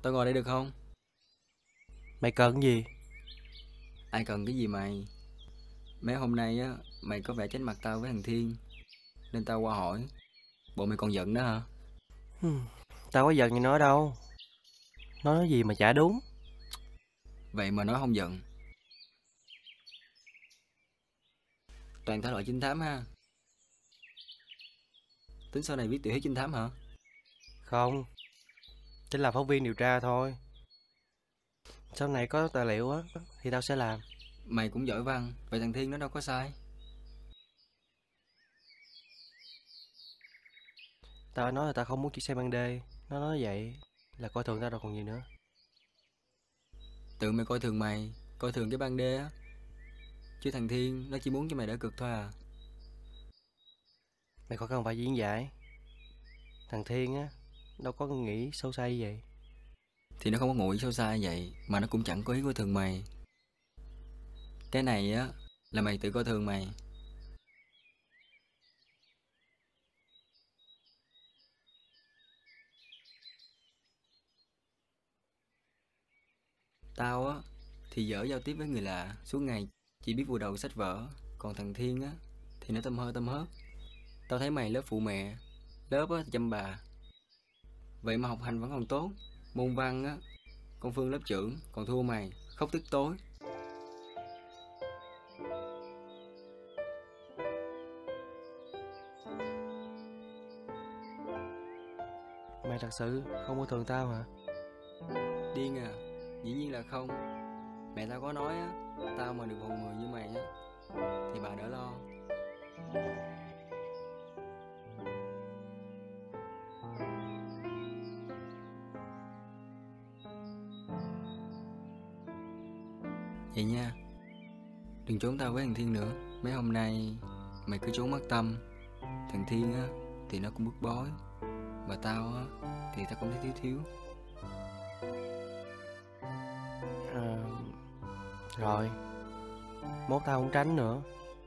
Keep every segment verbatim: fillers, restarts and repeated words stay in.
Tao ngồi đây được không? Mày cần cái gì? Ai cần cái gì mày? Mấy hôm nay á, mày có vẻ tránh mặt tao với thằng Thiên, nên tao qua hỏi. Bộ mày còn giận đó hả? Hmm, Tao có giận gì nó đâu. Nó nói gì mà chả đúng. Vậy mà nói không giận. Toàn thể loại trinh thám ha. Tính sau này viết tiểu thuyết trinh thám hả? Không, chỉ là phóng viên điều tra thôi. Sau này có tài liệu á thì tao sẽ làm. Mày cũng giỏi văn, vậy thằng Thiên nó đâu có sai. Tao nói là tao không muốn chuyến xe ban đêm. Nó nói vậy là coi thường tao rồi còn gì nữa. Tự mày coi thường mày, coi thường cái ban đê á. Chứ thằng Thiên nó chỉ muốn cho mày đỡ cực thôi à. Mày khỏi cần phải diễn giải. Thằng Thiên á đâu có nghĩ sâu xa như vậy. Thì nó không có ngụ ý sâu xa vậy, mà nó cũng chẳng có ý coi thường mày. Cái này á, là mày tự coi thường mày. Tao á, thì dở giao tiếp với người lạ, suốt ngày chỉ biết vùi đầu sách vở. Còn thằng Thiên á, thì nó tâm hơi tâm hớt. Tao thấy mày lớp phụ mẹ, lớp á thì chăm bà. Vậy mà học hành vẫn còn tốt. Môn văn á, con Phương lớp trưởng còn thua mày, khóc tức tối. Mày thật sự không coi thường tao hả? Điên à? Dĩ nhiên là không. Mẹ tao có nói á, tao mà được một người như mày á, thì bà đỡ lo. Vậy nha, đừng trốn tao với thằng Thiên nữa. Mấy hôm nay mày cứ trốn mất tâm. Thằng Thiên á, thì nó cũng bức bối. Và tao á, thì tao cũng thấy thiếu thiếu. À, rồi, mốt tao không tránh nữa.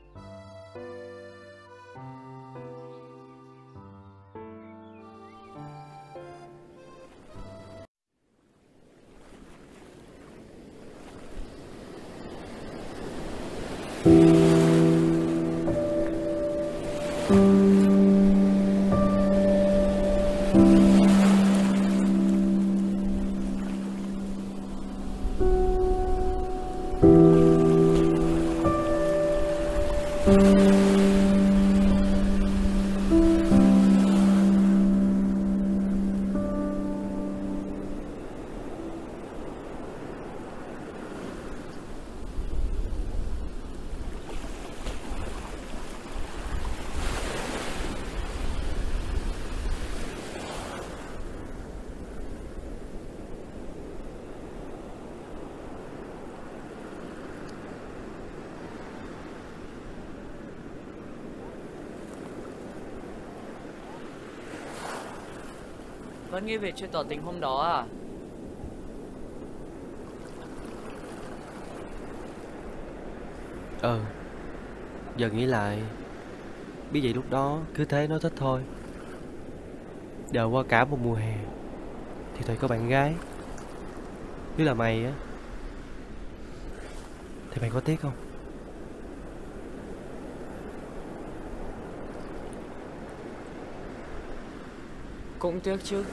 Vẫn nghĩ về chuyện tỏ tình hôm đó à? Ừ, giờ nghĩ lại, biết vậy lúc đó cứ thế nói thích thôi. Đợi qua cả một mùa hè thì thôi có bạn gái. Nếu là mày á thì mày có tiếc không? Cũng tiếc chứ.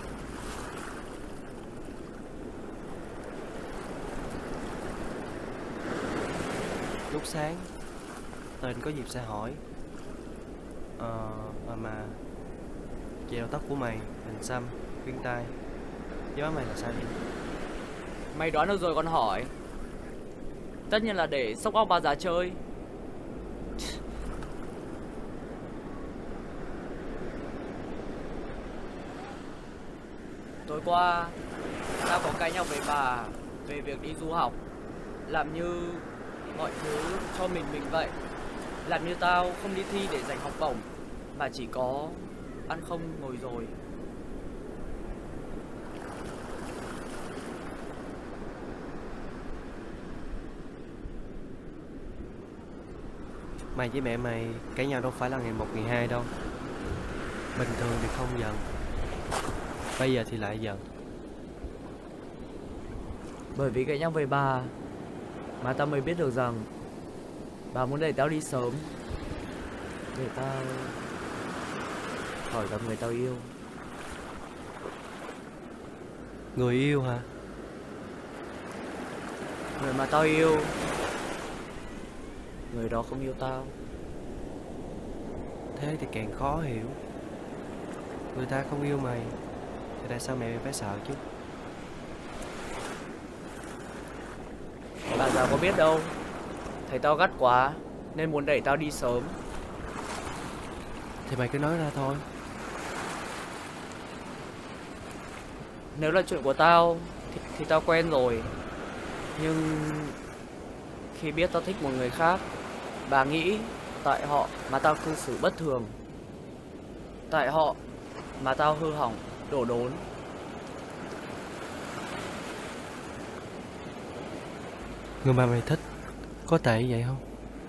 Lúc sáng tên có dịp sẽ hỏi Ờ à mà chị đầu tóc của mày hình xăm, khuyên tai, với má mày là sao vậy? Mày đoán được rồi còn hỏi. Tất nhiên là để sốc óc bà già chơi. Tối qua tao có cãi nhau với bà về việc đi du học. Làm như mọi thứ cho mình mình vậy. Làm như tao không đi thi để giành học bổng, mà chỉ có ăn không ngồi rồi. Mày với mẹ mày cãi nhau đâu phải là ngày một ngày hai đâu. Bình thường thì không giận, bây giờ thì lại giận. Bởi vì cãi nhau về bà mà tao mới biết được rằng bà muốn đẩy tao đi sớm để tao khỏi gặp người tao yêu. Người yêu hả? Người mà tao yêu, người đó không yêu tao. Thế thì càng khó hiểu. Người ta không yêu mày thì tại sao mày phải sợ chứ? Bà già có biết đâu, thấy tao gắt quá nên muốn đẩy tao đi sớm. Thì mày cứ nói ra thôi. Nếu là chuyện của tao thì, thì tao quen rồi. Nhưng khi biết tao thích một người khác, bà nghĩ tại họ mà tao cư xử bất thường, tại họ mà tao hư hỏng, đổ đốn. Người mà mày thích có tệ vậy không?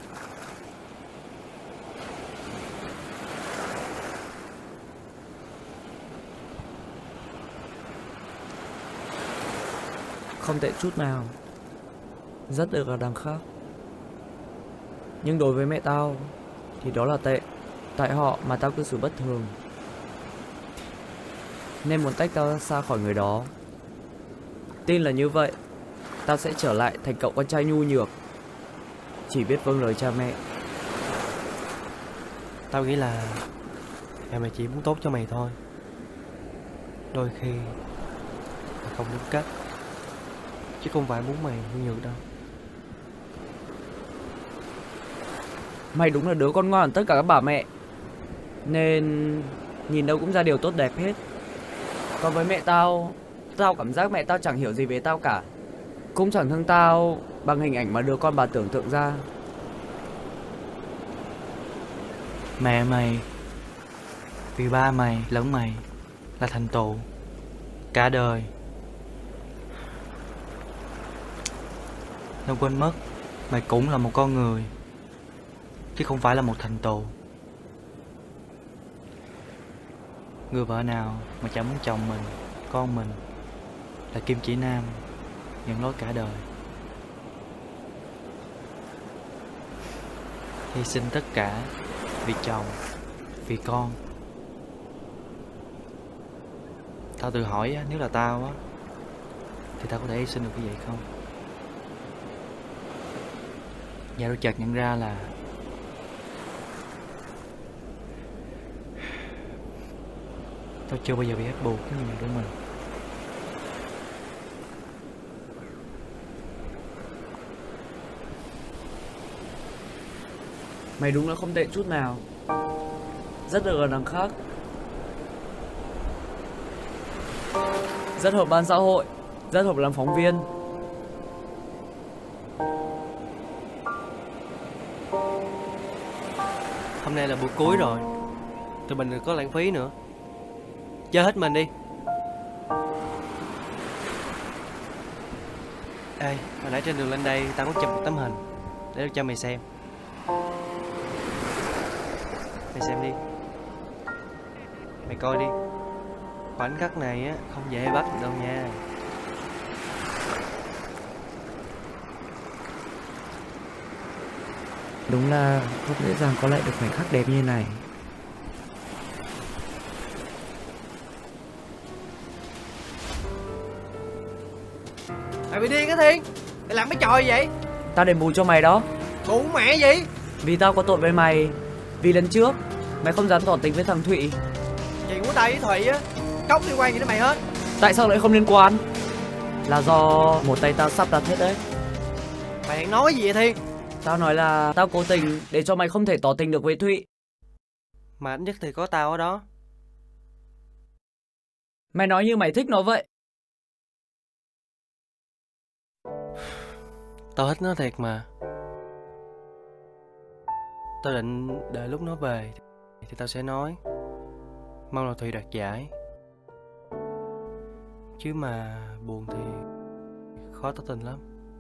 Không tệ chút nào. Rất được là đằng khác. Nhưng đối với mẹ tao thì đó là tệ. Tại họ mà tao cư xử bất thường nên muốn tách tao ra xa khỏi người đó. Tin là như vậy, tao sẽ trở lại thành cậu con trai nhu nhược, chỉ biết vâng lời cha mẹ. Tao nghĩ là mẹ mày chỉ muốn tốt cho mày thôi. Đôi khi là không đúng cách, chứ không phải muốn mày nhu nhược đâu. Mày đúng là đứa con ngoan hơn tất cả các bà mẹ, nên nhìn đâu cũng ra điều tốt đẹp hết. Còn với mẹ tao, tao cảm giác mẹ tao chẳng hiểu gì về tao cả, cũng chẳng thương tao bằng hình ảnh mà đứa con bà tưởng tượng ra. Mẹ mày vì ba mày lẫn mày là thành tựu cả đời. Nó quên mất mày cũng là một con người, chứ không phải là một thành tựu. Người vợ nào mà chẳng muốn chồng mình, con mình là kim chỉ nam nhận lối cả đời, hy sinh tất cả vì chồng, vì con. Tao tự hỏi á, nếu là tao á thì tao có thể hy sinh được cái vậy không? Và tôi chợt nhận ra là tao chưa bao giờ bị ép buộc cái người của mình. Mày đúng là không tệ chút nào. Rất được ở đằng khác. Rất hợp ban xã hội. Rất hợp làm phóng viên. Hôm nay là buổi cuối rồi, tụi mình đừng có lãng phí nữa. Chơi hết mình đi. Ê, hồi nãy trên đường lên đây tao có chụp một tấm hình để cho mày xem. Mày xem đi. Mày coi đi. Khoảnh khắc này á không dễ bắt được đâu nha. Đúng là không dễ dàng có lại được khoảnh khắc đẹp như này. Mày bị điên á Thiên. Mày làm mấy trò gì vậy? Tao đền bù cho mày đó. Bù mẹ gì? Vì tao có tội với mày. Vì lần trước mày không dám tỏ tình với thằng Thụy. Chuyện của tao với Thụy á cốc liên quan gì đến mày hết. Tại sao lại không liên quan? Là do một tay tao sắp đặt hết đấy. Mày đang nói gì vậy Thiên? Tao nói là tao cố tình để cho mày không thể tỏ tình được với Thụy. Mà ít nhất thì có tao ở đó. Mày nói như mày thích nó vậy. Tao thích nó thiệt mà. Tao định đợi lúc nó về thì tao sẽ nói. Mong là Thùy đoạt giải. Chứ mà buồn thì khó tỏ tình lắm.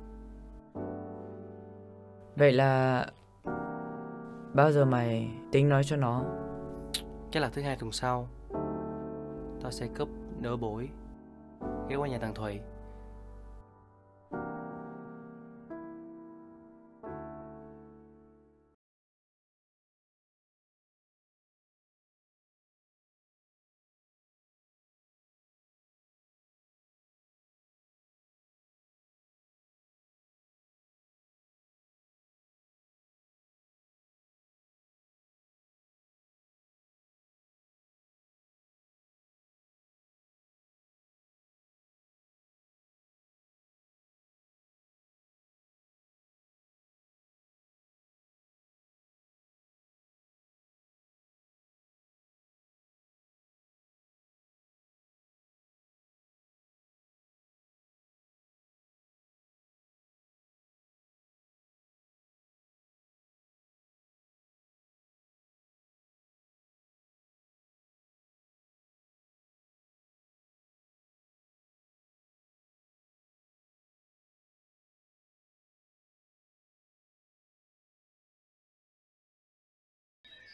Vậy là bao giờ mày tính nói cho nó? Chắc là thứ hai tuần sau. Tao sẽ cúp nửa buổi ghé qua nhà thằng Thùy.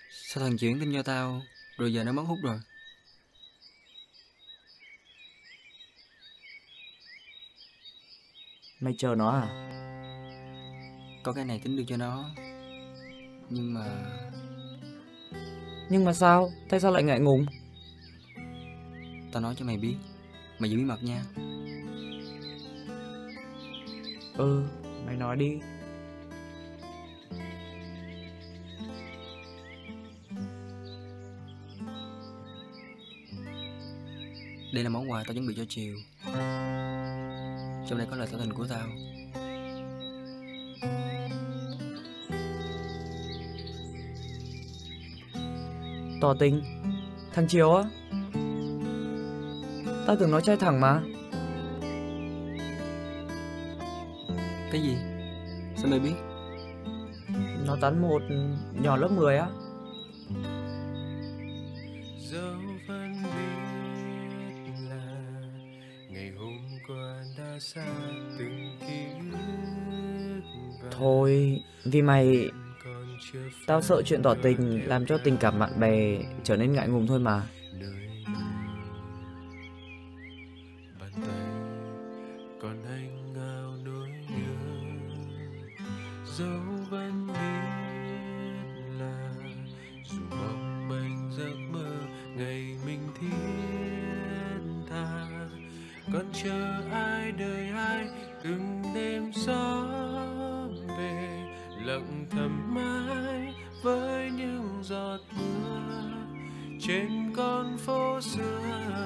Sao thằng chuyển tin cho tao rồi giờ nó mất hút rồi? Mày chờ nó à? Có cái này tính được cho nó. Nhưng mà... Nhưng mà sao? Tại sao lại ngại ngùng? Tao nói cho mày biết, mày giữ bí mật nha. Ừ, mày nói đi. Đây là món quà tao chuẩn bị cho chiều. Trong đây có lời tỏ tình của tao. Tỏ tình? Thằng Chiều á? Tao tưởng nó trai thẳng mà. Cái gì? Sao mày biết? Nó tán một nhỏ lớp mười á. Dẫu vẫn biết là ngày hôm qua đã xa từng ký ức. Thôi, vì mày, Còn chưa tao sợ chuyện tỏ tình làm cho tình cảm bạn bè trở nên ngại ngùng thôi mà. nơi bàn tay còn anh ngao nỗi nhớ. Dẫu vẫn biết là dù mong manh giấc mơ ngày mình thiết tha, còn chờ ai đời ai từng đêm gió về lặng thầm mãi với những giọt mưa trên con phố xưa,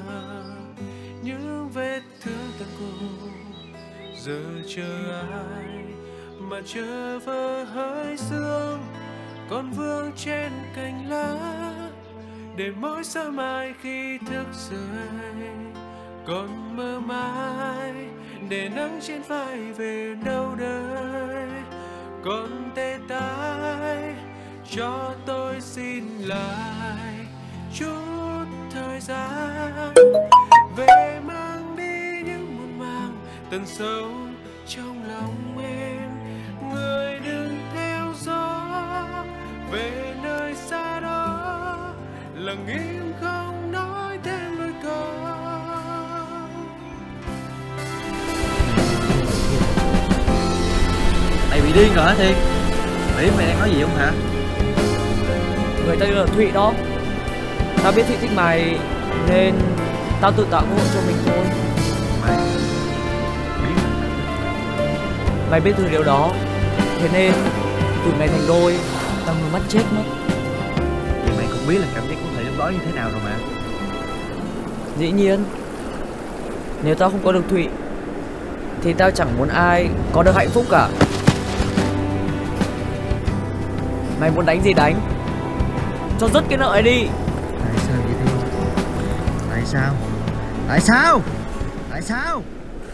những vết thương tận cùng giờ chờ ai mà chờ vỡ hơi sương còn vương trên cành lá, để mỗi sáng mai khi thức dậy còn mơ mãi, để nắng trên vai về đâu đây còn tê tái, cho tôi xin lại chút thời gian về mang đi những muộn màng tận sâu trong lòng em. Người đừng theo gió về nơi xa đó, lặng im không nói thêm đôi câu. Mày bị điên rồi hả Thiên? Mày biết mày đang nói gì không hả? Người ta là Thụy đó. Tao biết Thụy thích mày nên tao tự tạo cơ hội cho mình thôi. Mày biết Mày biết từ điều đó, thế nên tụi mày thành đôi, tao ngứa mắt chết mất. thì mày cũng biết là cảm giác của thầy lúc đó như thế nào rồi mà. Dĩ nhiên, nếu tao không có được Thụy thì tao chẳng muốn ai có được hạnh phúc cả. Mày muốn đánh gì đánh, cho dứt cái nợ ấy đi. Tại sao vậy Thiên? Tại sao? Tại sao? Tại sao?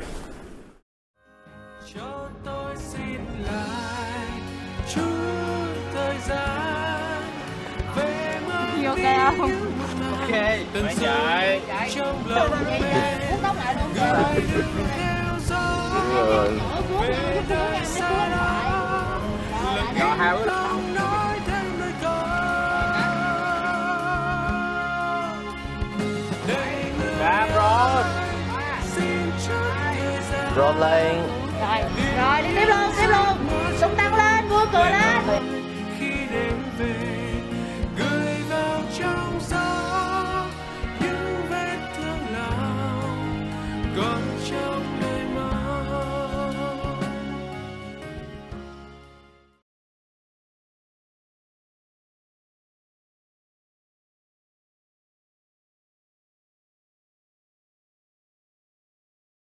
Cho tôi xin lại chút thời gian về mang Ok đi không? những muộn màng Ok, tận mày sâu chạy. trong lòng em. Uống tóc lại luôn. Người đừng theo gió về nơi xa đó, lặng im không nói thêm đôi câu. Đây người rồi. xin chút thời gian Rồi lên. Rồi, rồi đi tiếp luôn, tiếp luôn. Súng tăng lên, vui cười lên.